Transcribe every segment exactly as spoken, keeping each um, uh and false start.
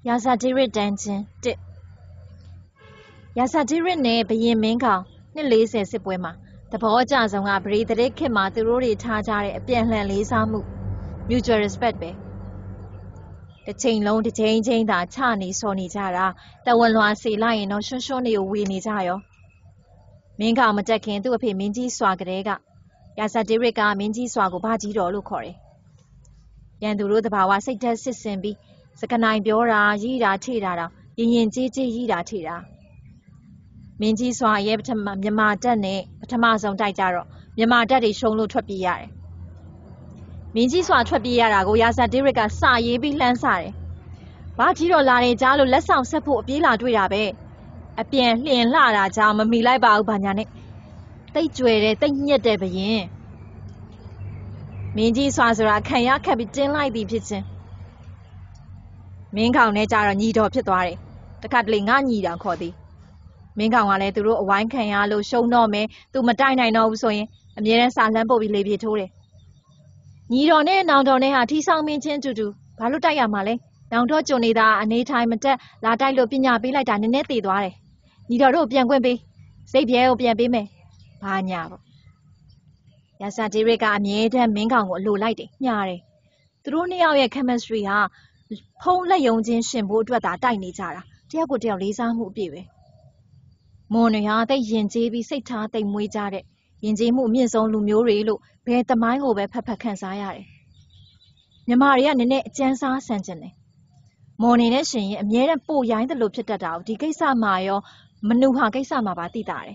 ယာစာတိရစ်တန်းချင်းတစ်ယာစာတိရစ်နဲ့ဘရင်မင်းကောင်နှစ်လေးဆယ်စစ်ပွဲမှာသဘောအကျဆုံးကပရိသတ်ခေတ်မှာသူတို့တွေထားကြတဲ့အပြန်လှန်လေးစားမှု mutual respect ပဲတစ်ချိန်လုံးတစ်ချိန်ချင်းသာချနေစော်နေကြတာတဝန်လွှာစေလိုက်ရင်တော့ရွှွန်းရွှွန်းတွေကိုဝေနေကြရောမင်းကောင်မတက်ခင်သူ့အဖေမင်းကြီးစွာကလေးကယာစာတိရစ်ကမင်းကြီးစွာကိုဘာကြီးတော်လို့ခေါ်တယ်ရန်သူတို့တဘာဝစိတ်ဓာတ်စစ်စင်ပြီးစကနိုင်ပြောတာရီးတာထိတာတော့ရင်ရင်ကြီးကြီးရီးတာထိတာမင်းကြီးစွာရဲ့ပထမမြန်မာတက်နဲ့ပထမဆုံးတိုက်ကြတော့မြန်မာတက်တွေရှုံးလို့ထွက်ပြေးရတယ်မင်းကြီးစွာထွက်ပြေးရတာကိုယာစာတိရစ်ကစာရေးပြီးလှမ်းစားတယ်ဘာကြီးတော်လာနေကြလို့လက်ဆောင်ဆက်ဖို့အပြေးလာတွေ့တာပဲအပြန်လှင်လှတာကြောင့်မမီလိုက်ပါဘူးဘာညာနဲ့တိတ်ကြွယ်တယ်တိတ်ညက်တယ်ဘရင်မင်းကြီးစွာဆိုတာခံရခက်ပြီးတင်းလိုက်သည်ဖြစ်ချင်းမင်းကောင်နဲ့ကြတော့ညီတော်ဖြစ်သွားတယ်တခါတလေငါညီတောင်ခေါ်သည်မင်းကောင်ကလည်းသူတို့အဝိုင်းခံရလို့ရှုံးတော့မယ်သူမတိုက်နိုင်တော့ဘူးဆိုရင်အမြဲတမ်းစာလှမ်းပုတ်ပြီးလေပြေထိုးတယ်ညီတော်နဲ့နောင်တော်နဲ့ဟာထီဆောင်မင်းချင်းတူတူဘာလို့တိုက်ရမှာလဲနောင်တော်ကြုံနေတာအနေထိုင်မတက်လာတိုက်လို့ပညာပေးလိုက်တာနည်းနည်းသေးသွားတယ်ညီတော်တို့ပြန်ခွင့်ပေးစိတ်ပြဲကိုပြန်ပေးမယ်ဘာညာပေါ့ယာစာတိရစ်ကအမြဲတမ်းမင်းကောင်ကိုအလိုလိုက်တယ်ညှားတယ်သူတို့နှစ်ယောက်ရဲ့ chemistry ဟာဖုံးလက်ယုံချင်းရှင်ဖို့အတွက်သာတိုက်နေကြတာတယောက်ကိုတယောက်လေးစားမှုအပြည့်ပဲမွန်တွေဟာတိတ်ရင်ကျေးပြီးစိတ်ထားတိတ်မွေးကြတဲ့ရင်ကျေးမှုအမြင့်ဆုံးလူမျိုးတွေလို့ဘယ်သမိုင်းကိုပဲဖတ်ဖတ်ခံစားရတယ်မြန်မာတွေကနည်းနည်းအကျဉ်းစားဆန်ကျင်တယ်မွန်နေနဲ့ရှင်ရင်အမြဲတမ်းပိုရိုင်းတယ်လို့ဖြစ်တတ်တာဒီကိစ္စမှာရောမနူဟာကိစ္စမှာပါသိတာတယ်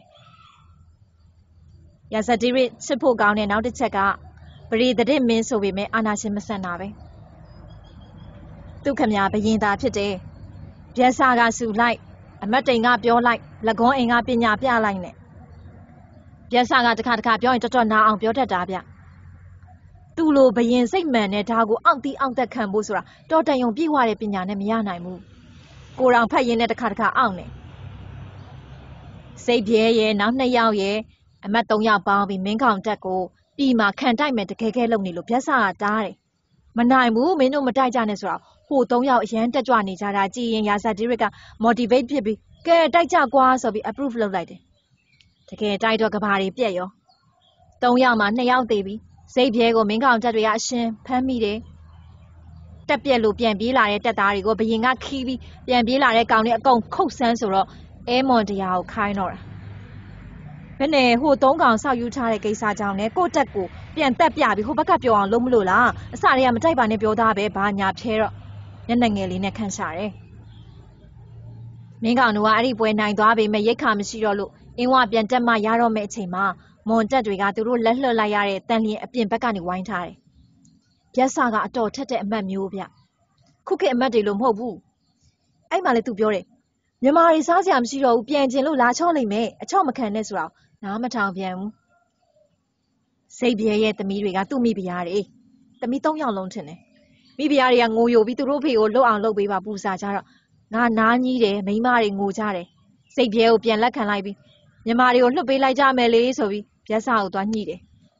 ယာစာတိရစ်ချစ်ဖို့ကောင်းတဲ့နောက်တစ်ချက်ကပရိသတ်မင်းဆိုပေမဲ့အာနာရှင်မဆန်တာပဲသူခမညာဘရင်သားဖြစ်တယ်ဗျက်စာကဆူလိုက်အမတ်တိန်ကပြောလိုက်လက်ကွန်းအိမ်ကပညာပြလိုက်နဲ့ဗျက်စာကတခါတခါပြောရင်တော်တော်နာအောင်ပြောတတ်တာဗျသူ့လိုဘရင်စိတ်မှန်နဲ့ဒါကိုအောင့်တီးအောင့်သက်ခံဖို့ဆိုတာတော်တန်ယုံပြည့်ဝတဲ့ပညာနဲ့မရနိုင်ဘူးကိုတော်ဖတ်ရင်းနဲ့တခါတခါအောင့်နေစိတ်ပြဲရဲ့နောက်နှစ်ယောက်ရဲ့အမတ်သုံးယောက်ပေါင်းပြီးမင်းကောင်တက်ကိုပြီးမှခံတိုက်မယ်တကယ်ကဲလုပ်နေလို့ဗျက်စာကတားတယ်မနိုင်ဘူးမင်းတို့မတိုက်ကြနဲ့ဆိုတော့ဟိုသုံးယောက်အရန်တက်ကြွနေကြတာကြည်ရင်ယာစာတိရစ်က motivate ဖြစ်ပြီးကဲတိုက်ကြကွာဆိုပြီး approve လုပ်လိုက်တယ်တကယ်တိုက်တော့ကဘာတွေပြက်ရောသုံးယောက်မှာနှစ်ယောက်သေးပြီးစိတ်ပြဲကိုမင်းကောင်တက်တွေကအရှင်ဖမ်းမိတယ်တက်ပြက်လို့ပြန်ပြေးလာတဲ့တက်သားတွေကိုဘရင်ကခီးပြီးပြန်ပြေးလာတဲ့ကောင်တွေအကုန်ခုတ်ဆန်းဆိုတော့အဲမွန်တရားကိုခိုင်းတော့တာဘယ်နဲ့ဟိုသုံးကောင်ဆောက်ယူထားတဲ့ကိစ္စကြောင့်လဲကိုတက်ကိုပြန်တက်ပြပြီးဟိုဘက်ကပြောအောင်လုပ်မလို့လားအစတွေကမတိုက်ပါနဲ့ပြောသားပဲဘာညာဖြဲတော့ညနေငယ်လေးနဲ့ခန့်ရှာတယ်မင်းကောင်တို့ကအဲ့ဒီပွဲနိုင်သွားပေမဲ့ရိတ်ခါမရှိတော့လို့အင်းဝပြန်တက်မှရတော့မယ့်အချိန်မှာမွန်တက်တွေကသူတို့လက်လွှတ်လိုက်ရတဲ့တန်လျင်အပြင်ဘက်ကနေဝိုင်းထားတယ်ဗျက်စာကအတော်ထက်တဲ့အမတ်မျိုးဗျခုခေတ်အမတ်တွေလို့မဟုတ်ဘူးအဲ့မှလည်းသူပြောတယ်မြန်မာတွေစားစရာမရှိတော့ဘူးပြန်ကျင်လို့လာချော့လိမ့်မယ်အချော့မခံနဲ့ဆိုတော့နားမထောင်ပြန်ဘူးစိတ်ပြဲရဲ့သမီးတွေကသူ့မိဖုရားတွေသမီးသုံးယောက်လုံးထင်တယ်မိဖုရားတွေကငိုယိုပြီးသူတို့ဖေကိုလှုပ်အောင်လုပ်ပေးပါပူစာကြတော့ငါနားကြီးတယ်မိန်းမတွေငိုကြတယ်စိတ်ပြဲကိုပြန်လက်ခံလိုက်ပြီးမြန်မာတွေကိုလှုပ်ပေးလိုက်ကြမယ်လေဆိုပြီးဗျက်စာကိုသွားညှိတယ်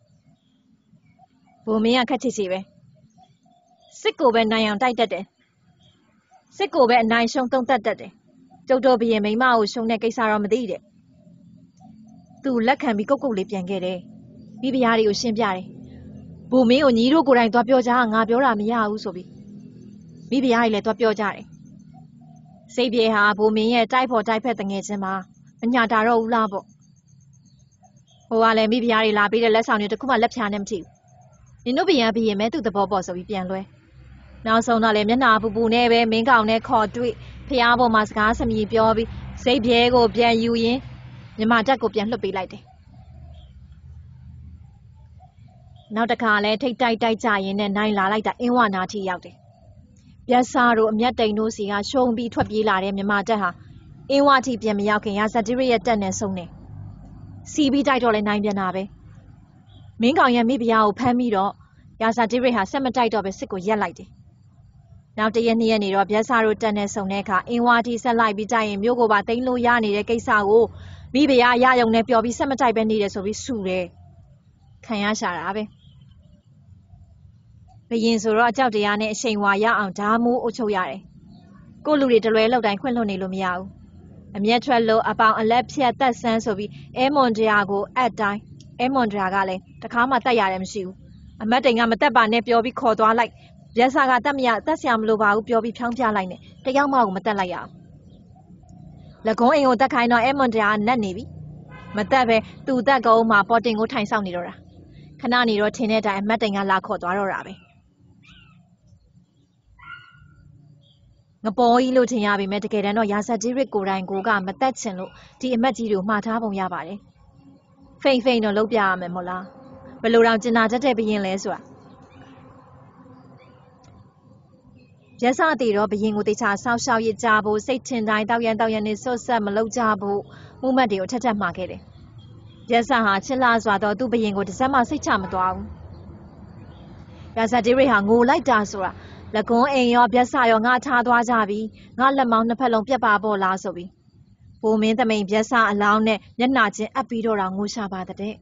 ဘုံမင်းကခက်ချစ်ချီပဲစစ်ကိုပဲနိုင်အောင်တိုက်တတ်တယ်စစ်ကိုပဲအနိုင်ရှုံးသုံးသက်တတ်တယ်ကျုပ်တို့ဘရင်မိန်းမကိုရှုံးတဲ့ကိစ္စတော့မသိတဲ့သူလက်ခံပြီးကုတ်ကုတ်လေးပြန်ခဲ့တယ်မိဖုရားတွေကိုရှင်းပြတယ်ဘုံမင်းကိုညီတို့ကိုယ်တိုင်သွားပြောကြငါပြောတာမရဘူးဆိုပြီးမိဖုရားတွေလည်းသွားပြောကြတယ်စိတ်ပြေဟာဘုံမင်းရဲ့တိုက်ဖို့တိုက်ဖက်တငယ်ချင်းမှာမညာတာတော့ဘူးလားပေါ့ဟိုကလည်းမိဖုရားတွေလာပြီးတဲ့လက်ဆောင်တွေတခုမှလက်ဖြာနဲ့မကြည့်ဘူးနင်တို့ဘရင်ဘရင်မဲသူ့သဘောပေါ်ဆိုပြီးပြန်လွဲနောက်ဆုံးတော့လေမျက်နှာပူပူနဲ့ပဲမင်းကောင်နဲ့ခေါ်တွေ့ဖျားပေါ်မှာစကားစမြည်ပြောပြီးစိတ်ပြေကိုပြန်ယူရင်းမြမတက်ကိုပြန်လှုပ်ပေးလိုက်တယ်နောက်တစ်ခါလဲထိတ်တိုက်တိုက်ကြရင်နဲ့နိုင်လာလိုက်တာအင်းဝနာထိရောက်တယ်ဗျက်စာတို့အမျက်တိန်တို့စီကရှုံးပြီးထွက်ပြေးလာတဲ့မြမတက်ဟာအင်းဝထိပြန်မရောက်ခင်ယာစာတိရစ်ရဲ့တက်နဲ့ဆုံးတယ်စီပြီးတိုက်တော့လဲနိုင်ပြန်တာပဲမင်းကောင်ရဲ့မိဖုရားကိုဖမ်းပြီးတော့ယာစာတိရစ်ဟာဆက်မတိုက်တော့ပဲစစ်ကိုရက်လိုက်တယ်နောက်တရက်နှစ်ရက်နေတော့ဗျက်စာတို့တက်နဲ့ဆုံတဲ့အခါအင်းဝါတီဆက်လိုက်ပြီးတိုက်ရင်မြို့ကိုပါသိမ်းလို့ရနေတဲ့ကိစ္စကိုမိဖုရားရယုံနဲ့ပျော်ပြီးဆက်မတိုက်ပဲနေတယ်ဆိုပြီးဆူတယ်ခံရရှာတာပဲဘရင်ဆိုတော့အကြောက်တရားနဲ့အရှိန်ဝါရအောင်ဓာမိုးအုပ်ချုပ်ရတယ်ကိုလူတွေတလွဲလောက်တိုင်းခွင့်လွှတ်နေလို့မရဘူးအမျက်ထွက်လို့အပေါင်အလက်ဖြတ်တက်ဆန်းဆိုပြီးအဲမွန်ဒရာကိုအက်တိုင်းအဲမွန်ဒရာကလည်းတခါမှတက်ရတယ်မရှိဘူးအမတ်တိန်ကမတက်ပါနဲ့ပြောပြီးခေါ်သွားလိုက်ရက်စာကတက်မရတက်ဆရာမလိုပါဘူးပြောပြီးဖြောင်းပြလိုက်နဲ့တယောက်မှကိုမတက်လိုက်ရအောင်လက်ကုန်းအိမ်ကိုတက်ခိုင်းတော့အဲမွန်ဒရာကနတ်နေပြီမတက်ပဲသူတက်ကုန်းမှာပေါ်တင်ကိုထိုင်ဆောင်နေတော့တာခဏနေတော့ထင်းတဲ့အတိုင်းအမတ်တိန်ကလာခေါ်သွားတော့တာပဲငပေါ်ကြီးလို့ထင်ရပေမဲ့တကယ်တမ်းတော့ရာဇဂျီရစ်ကိုတိုင်ကိုကမတက်ချင်လို့ဒီအမတ်ကြီးတို့မှားထားပုံရပါတယ်ဖိမ့်ဖိမ့်တော့လုပ်ပြရမယ်မို့လားဘယ်လိုတောင်ကျင်နာတတ်တဲ့ဘရင်လဲဆိုတာရက်စတည်တော့ဘရင်ကိုတေချာဆောက်ရှောက်ရကြဖို့စိတ်ထင်တိုင်းတောက်ရန်တောက်ရန်နဲ့ဆွတ်ဆက်မလုပ်ကြဖို့မှုမှတ်တွေကိုထက်ထက်မှာခဲ့တယ်ရက်စဟာချစ်လာစွာတော့သူ့ဘရင်ကိုတစ်စက်မှစိတ်ချမသွားဘူးရာဇဂျီရစ်ဟာငိုလိုက်တာဆိုတာလက်ကွန်းအိမ်ရောဗျက်စာရောငါထားသွားကြပြီငါလက်မောင်းနှစ်ဖက်လုံးပြတ်ပါပေါ့လားဆိုပြီးဘိုးမင်းသမိန်ဗျက်စာအလောင်းနဲ့မျက်နှာချင်းအပ်ပြီးတော့ငိုရှာပါတဲ့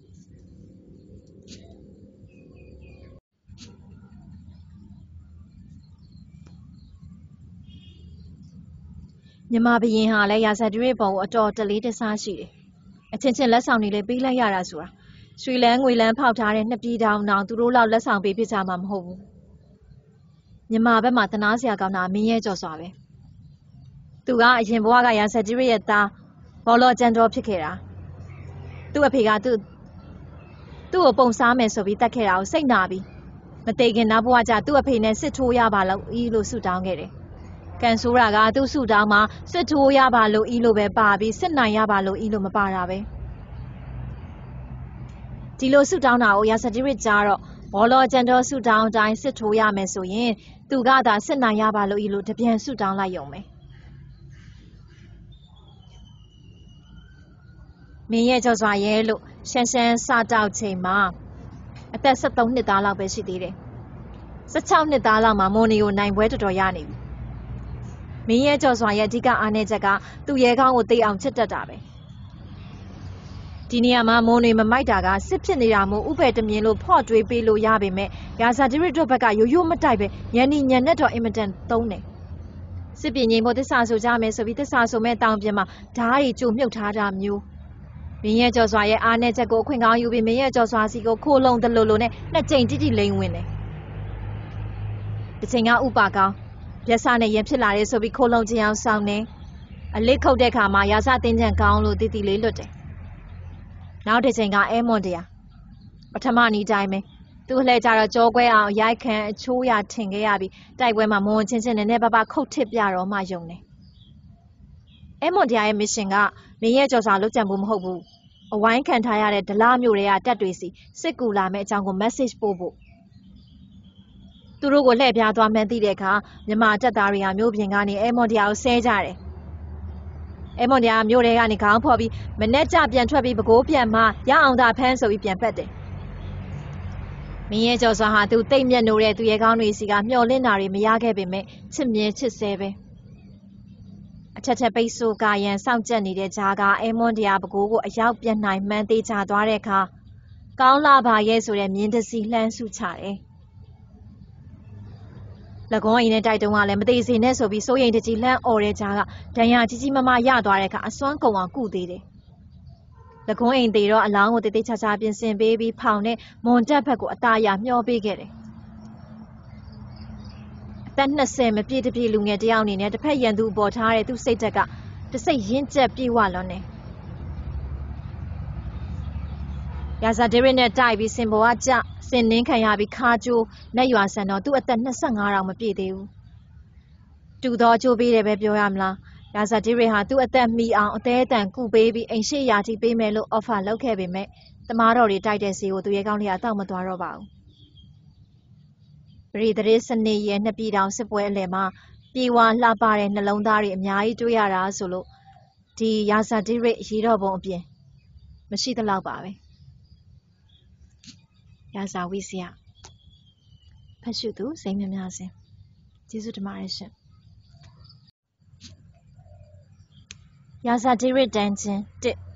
မြမဘရင်ဟာလည်းရာဇဂျီရစ်ပုံကိုအတော်တလေးတစားရှိတယ်အချင်းချင်းလက်ဆောင်တွေလည်းပေးလိုက်ရတာဆိုတာရွှေလန်းငွေလန်းဖောက်ထားတဲ့နှစ်ပြည်တောင်တောင်သူတို့လောက်လက်ဆောင်ပေးဖြစ်ကြမှာမဟုတ်ဘူးမြန်မာဘက်မှာတနာစရာကောင်းတာမင်းရဲ့ကြော်စွာပဲသူကအရင်ဘဝကရာဇဂျီရစ်ရဲ့သားဘောလောကျန်တော်ဖြစ်ခဲ့တာသူ့အဖေကသူ့သူ့ကိုပုံစားမယ်ဆိုပြီးတတ်ခဲ့တာကိုစိတ်နာပြီးမသေးခင်နောက်ဘဝကျသူ့အဖေနဲ့စစ်ထိုးရပါလို့ဤလို့ဆုတောင်းခဲ့တယ်ကန်ဆိုးရာကသူ့ဆုတောင်းမှာစစ်ထိုးရပါလို့ဤလို့ပဲပါပြီးစစ်နိုင်ရပါလို့ဤလို့မပါတာပဲဒီလိုဆုတောင်းတာကိုရာဇဂျီရစ်ကြားတော့ဘောလောကျန်တော်ဆုတောင်းအတိုင်းစစ်ထိုးရမယ်ဆိုရင်သူကသာစစ်နိုင်ရပါလို့ဤလို့တပြန်ဆုတောင်းလိုက်ရုံပဲမင်းရဲ့ကြော်စွာရဲလို့ရှမ်းရှမ်းစတောက်ချိန်မှာအသက်၁၃နှစ်သားလောက်ပဲရှိသေးတယ်၁၆နှစ်သားလောက်မှာမိုနီကိုနိုင်ပွဲတော်တော်ရနေပြီမင်းရဲ့ကြော်စွာရဲ့အဓိကအားနည်းချက်ကသူ့ရဲကောင်းကိုသိအောင်ချစ်တတ်တာပဲဒီနေရာမှာမိုနီမမိုက်တာကစစ်ဖြစ်နေတာမို့ဥပယ်တမြင်လို့ဖော့တွေးပေးလို့ရပေမဲ့ရာဇဂျီရစ်တို့ဘက်ကရိုးရိုးမတိုက်ပဲညံနေညံနဲ့တော့အင်မတန်သုံးတယ်စစ်ပြင်းငိမ့်ဖို့တစ္ဆာဆိုကြမယ်ဆိုပြီးတစ္ဆာဆိုမဲ့တောင်ပြင်မှာဓားရီကြိုမြုပ်ထားတာမျိုးမင်းရဲ့ကြော်စွာရဲ့အားနဲ့ချက်ကိုအခွင့်ကောင်းယူပြီးမင်းရဲ့ကြော်စွာစီကိုခိုးလုံးတလူလိုနဲ့နှစ်ကြိမ်တိတိလိမ့်ဝင်တယ်တစ်ချိန်ကဥပါကောင်းမျက်စနဲ့ရင်ဖြစ်လာတယ်ဆိုပြီးခိုးလုံးချင်းအောင်ဆောင်နေအလစ်ခုတ်တဲ့ခါမှာရာဇတင်းချန်ကောင်းလို့တီတီလေးလွတ်တယ်နောက်တစ်ချိန်ကအဲမွန်တရားပထမနီးတိုင်းပဲသူ့လှဲကြတော့ကြောကွဲအောင်ရိုက်ခံအချိုးရထင်ခဲ့ရပြီးတိုက်ပွဲမှာမွန်ချင်းချင်းနဲ့နဲ့ပပခုတ်ထစ်ပြတော့မှယုံတယ်အဲမွန်တရားရဲ့မစ်ရှင်ကမင်းရဲ့ကြော်စွာလုပ်ကြံဖို့မဟုတ်ဘူးအဝိုင်းခံထားရတဲ့ဒလမျိုးတွေကတက်တွေစီစစ်ကူလာမဲ့အကြောင်းကို message ပို့ဖို့သူတို့ကိုလှည့်ပြားသွားမှန်းသိတဲ့အခါမြန်မာတပ်သားတွေကမြို့ပြင်ကနေအဲမွန်တရားကိုဆဲကြတယ်အဲမွန်တရားမြို့ထဲကနေခေါင်းဖော်ပြီးမနဲ့ကြပြန်ထွက်ပြီးပကိုးပြန်မှရအောင်သာဖမ်းဆိုပြီးပြန်ပတ်တယ်မင်းရဲ့ကြော်စွာဟာသူတိတ်မြတ်နိုးတဲ့သူရဲ့ကောင်းတွေစီကမျောလင့်တာတွေမရခဲ့ပေမဲ့ချစ်မြဲချစ်ဆဲပဲအထက်ထက်ပိတ်ဆို့ကရန်စောင့်ကြက်နေတဲ့ဂျာကအဲမွန်တရားပကိုးကိုအရောက်ပြန်နိုင်မှန်းသေးချသွားတဲ့အခါကောင်းလာပါရဲ့ဆိုတဲ့မြင်းတစီလှမ်းစုချတယ်လက်ကုန်းအိမ်နဲ့တိုက်တုံးကလည်းမသေးစေနဲ့ဆိုပြီးစိုးရိမ်တကြီးလှမ်းអော်တဲ့ဂျာကဒဏ်ရာကြီးကြီးမမရသွားတဲ့အခါအစွမ်းကုန်အောင်ကုသေးတယ်လက်ကုန်းအိမ်သေးတော့အလောင်းကိုတေးသေးချာချာပြင်ဆင်ပေးပြီးဖောင်နဲ့မွန်တက်ဘက်ကိုအသားရမျှောပေးခဲ့တယ်အသက်၂၀မပြည့်တပြည့်လူငယ်တယောက်အနေနဲ့တစ်ဖက်ရန်သူပေါ်ထားတဲ့သူ့စိတ်ဓာတ်ကတစိတ်ရင့်ကျက်ပြေဝလွန်းတယ်ရာဇာဒေးရစ်နဲ့တိုက်ပြီးစင်ပေါ်ကကြစင်နှင်းခံရပြီးခါကျိုးနဲ့ရွာဆန်တော့သူ့အသက်၂၅တောင်မပြည့်သေးဘူးတူတော့အကျိုးပေးတယ်ပဲပြောရမလားရာဇာဒေးရစ်ဟာသူ့အသက်မီအောင်အသေးအတန်ကုပေးပြီးအိမ်ရှိရာထိပေးမယ်လို့ offer လုပ်ခဲ့ပေမဲ့တမားတော်တွေတိုက်တဲ့စီကိုသူရဲကောင်းလေးကတောက်မသွားတော့ပါဘူးပရိသရေစနေရဲ့နှစ်ပြည်တောင်စစ်ပွဲအလယ်မှာပြေဝလှပတဲ့နှလုံးသားတွေအများကြီးတွေ့ရတာဆိုလို့ဒီရာဇာဒေးရစ်ရေတော်ပုံအပြင်မရှိသလောက်ပါပဲရာဇာဝိစယဖတ်ရှုသူစိတ်မြများစင်ကျေးဇူးတင်ပါတယ်ရှင်ရာဇာဒေးရစ်တန်းချင်းတစ်